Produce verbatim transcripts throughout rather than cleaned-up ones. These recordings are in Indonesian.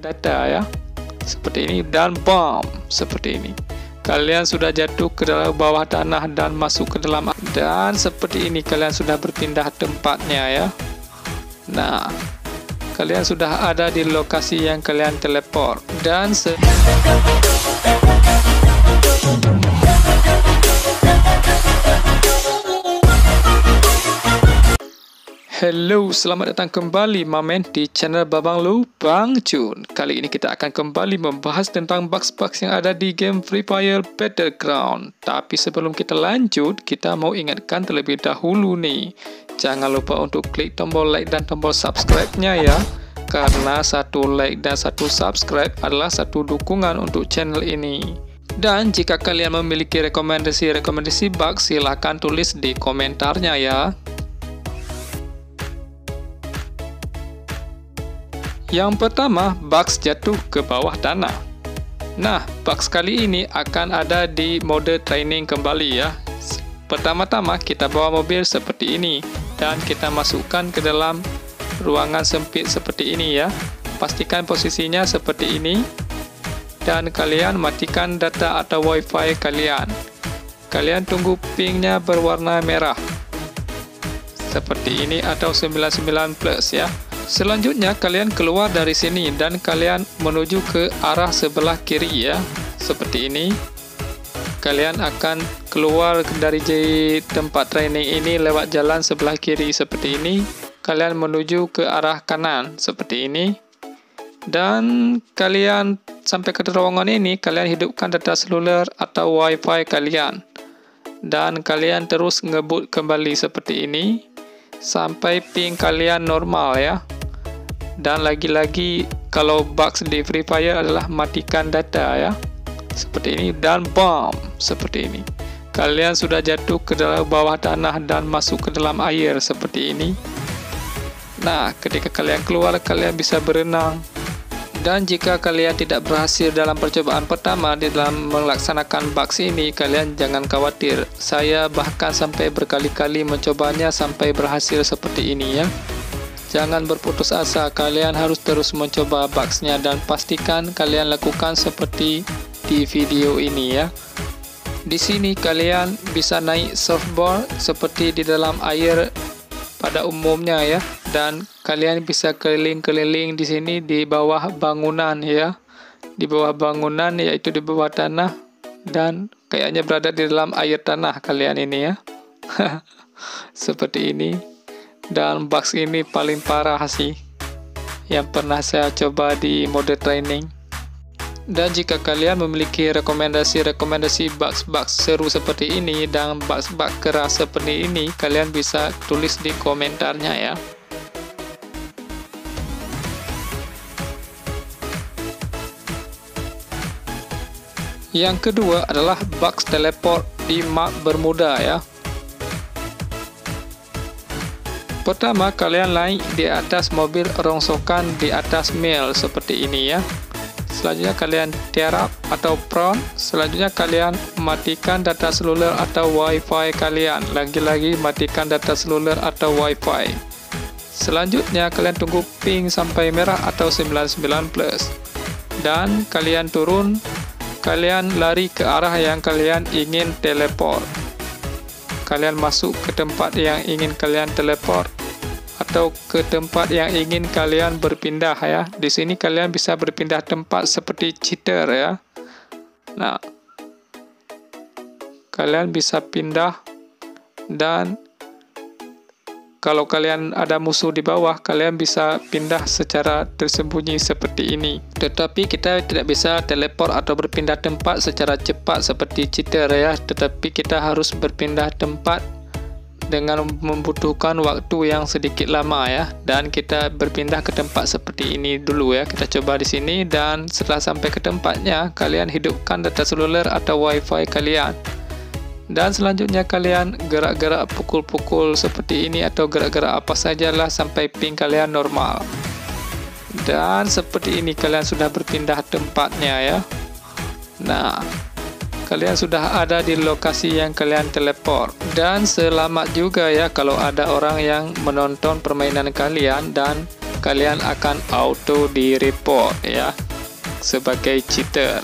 data ya, seperti ini, dan bam, seperti ini. Kalian sudah jatuh ke dalam bawah tanah dan masuk ke dalam, dan seperti ini kalian sudah berpindah tempatnya ya. Nah, kalian sudah ada di lokasi yang kalian teleport, dan se Hello, selamat datang kembali Mamen di channel Babang Lu Bang Jun. Kali ini kita akan kembali membahas tentang bugs-bugs yang ada di game Free Fire Battleground. Tapi sebelum kita lanjut, kita mau ingatkan terlebih dahulu nih, jangan lupa untuk klik tombol like dan tombol subscribe-nya ya. Karena satu like dan satu subscribe adalah satu dukungan untuk channel ini. Dan jika kalian memiliki rekomendasi-rekomendasi bugs, silahkan tulis di komentarnya ya. Yang pertama, bugs jatuh ke bawah tanah. Nah, bugs kali ini akan ada di mode training kembali ya. Pertama-tama kita bawa mobil seperti ini dan kita masukkan ke dalam ruangan sempit seperti ini ya. Pastikan posisinya seperti ini dan kalian matikan data atau wifi kalian. Kalian tunggu pingnya berwarna merah seperti ini atau sembilan puluh sembilan plus ya. Selanjutnya kalian keluar dari sini dan kalian menuju ke arah sebelah kiri ya, seperti ini. Kalian akan keluar dari tempat training ini lewat jalan sebelah kiri seperti ini. Kalian menuju ke arah kanan seperti ini. Dan kalian sampai ke terowongan ini, kalian hidupkan data seluler atau wifi kalian. Dan kalian terus ngebut kembali seperti ini sampai ping kalian normal ya. Dan lagi-lagi kalau bugs di Free Fire adalah matikan data ya, seperti ini, dan bam, seperti ini. Kalian sudah jatuh ke dalam bawah tanah dan masuk ke dalam air seperti ini. Nah, ketika kalian keluar, kalian bisa berenang. Dan jika kalian tidak berhasil dalam percobaan pertama di dalam melaksanakan bugs ini, kalian jangan khawatir. Saya bahkan sampai berkali-kali mencobanya sampai berhasil seperti ini ya. Jangan berputus asa, kalian harus terus mencoba bugsnya dan pastikan kalian lakukan seperti di video ini ya. Di sini kalian bisa naik surfboard seperti di dalam air pada umumnya ya, dan kalian bisa keliling-keliling di sini di bawah bangunan ya, di bawah bangunan yaitu di bawah tanah, dan kayaknya berada di dalam air tanah kalian ini ya. Seperti ini. Dan bugs ini paling parah sih yang pernah saya coba di mode training. Dan jika kalian memiliki rekomendasi-rekomendasi bugs-bugs seru seperti ini dan bugs-bugs keras seperti ini, kalian bisa tulis di komentarnya ya. Yang kedua adalah bugs teleport di map Bermuda ya. Pertama, kalian naik di atas mobil rongsokan di atas mil seperti ini ya. Selanjutnya kalian tiarap atau prawn. Selanjutnya kalian matikan data seluler atau wifi kalian. Lagi-lagi matikan data seluler atau wifi. Selanjutnya kalian tunggu ping sampai merah atau sembilan puluh sembilan plus. Dan kalian turun. Kalian lari ke arah yang kalian ingin teleport. Kalian masuk ke tempat yang ingin kalian teleport atau ke tempat yang ingin kalian berpindah ya. Di sini kalian bisa berpindah tempat seperti cheater ya. Nah, kalian bisa pindah, dan kalau kalian ada musuh di bawah, kalian bisa pindah secara tersembunyi seperti ini. Tetapi kita tidak bisa teleport atau berpindah tempat secara cepat seperti cheater ya. Tetapi kita harus berpindah tempat dengan membutuhkan waktu yang sedikit lama ya. Dan kita berpindah ke tempat seperti ini dulu ya. Kita coba di sini, dan setelah sampai ke tempatnya, kalian hidupkan data seluler atau wifi kalian. Dan selanjutnya kalian gerak-gerak pukul-pukul seperti ini atau gerak-gerak apa sajalah sampai ping kalian normal. Dan seperti ini kalian sudah berpindah tempatnya ya. Nah, kalian sudah ada di lokasi yang kalian teleport. Dan selamat juga ya kalau ada orang yang menonton permainan kalian dan kalian akan auto di report ya sebagai cheater.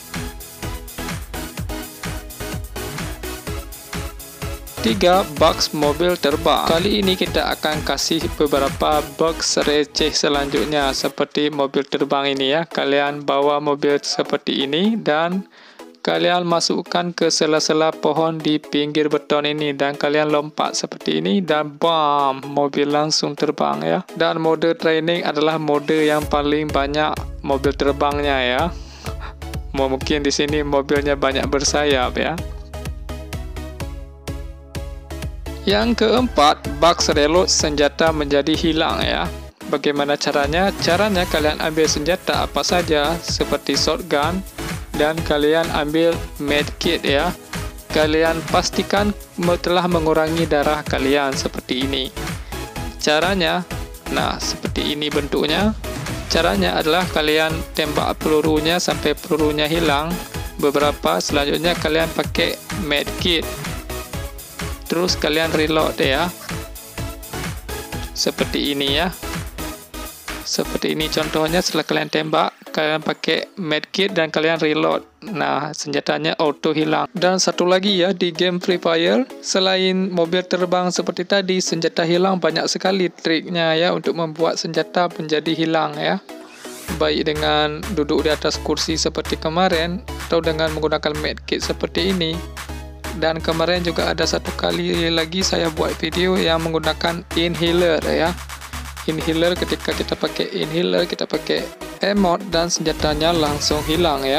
Tiga, bugs mobil terbang. Kali ini kita akan kasih beberapa bugs receh selanjutnya seperti mobil terbang ini ya. Kalian bawa mobil seperti ini dan kalian masukkan ke sela-sela pohon di pinggir beton ini dan kalian lompat seperti ini dan bam, mobil langsung terbang ya. Dan mode training adalah mode yang paling banyak mobil terbangnya ya. Mungkin di sini mobilnya banyak bersayap ya. Yang keempat, bugs reload senjata menjadi hilang ya. Bagaimana caranya? Caranya kalian ambil senjata apa saja seperti shotgun dan kalian ambil medkit ya. Kalian pastikan telah mengurangi darah kalian seperti ini. Caranya, nah seperti ini bentuknya. Caranya adalah kalian tembak pelurunya sampai pelurunya hilang. Beberapa selanjutnya kalian pakai medkit. Terus kalian reload ya. Seperti ini ya. Seperti ini contohnya, setelah kalian tembak, kalian pakai medkit dan kalian reload. Nah, senjatanya auto hilang. Dan satu lagi ya, di game Free Fire, selain mobil terbang seperti tadi, senjata hilang banyak sekali triknya ya untuk membuat senjata menjadi hilang ya. Baik dengan duduk di atas kursi seperti kemarin atau dengan menggunakan medkit seperti ini. Dan kemarin juga ada satu kali lagi saya buat video yang menggunakan inhaler ya. Inhaler, ketika kita pakai inhaler, kita pakai emote dan senjatanya langsung hilang ya.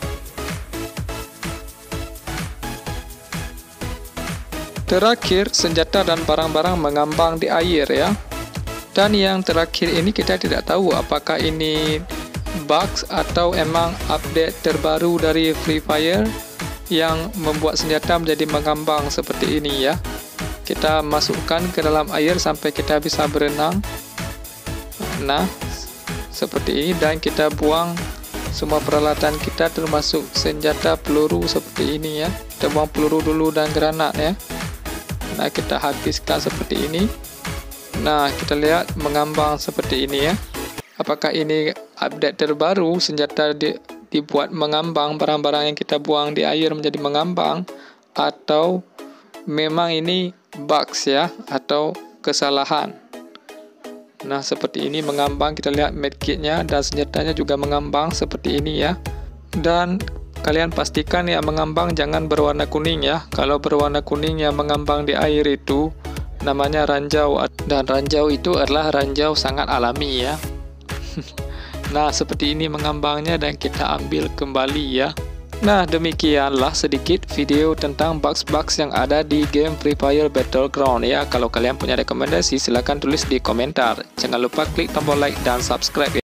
Terakhir, senjata dan barang-barang mengambang di air ya. Dan yang terakhir ini kita tidak tahu apakah ini bugs atau emang update terbaru dari Free Fire yang membuat senjata menjadi mengambang seperti ini ya. Kita masukkan ke dalam air sampai kita bisa berenang. Nah, seperti ini, dan kita buang semua peralatan kita termasuk senjata peluru seperti ini ya. Kita buang peluru dulu dan granat ya. Nah, kita habiskan seperti ini. Nah, kita lihat mengambang seperti ini ya. Apakah ini update terbaru, senjata di dibuat mengambang, barang-barang yang kita buang di air menjadi mengambang, atau memang ini bugs ya, atau kesalahan. Nah, seperti ini mengambang, kita lihat medkitnya dan senjatanya juga mengambang seperti ini ya. Dan kalian pastikan ya mengambang jangan berwarna kuning ya. Kalau berwarna kuning yang mengambang di air itu namanya ranjau, dan ranjau itu adalah ranjau sangat alami ya. Nah, seperti ini mengambangnya dan kita ambil kembali ya. Nah, demikianlah sedikit video tentang bugs-bugs yang ada di game Free Fire Battleground ya. Kalau kalian punya rekomendasi, silahkan tulis di komentar. Jangan lupa klik tombol like dan subscribe ya.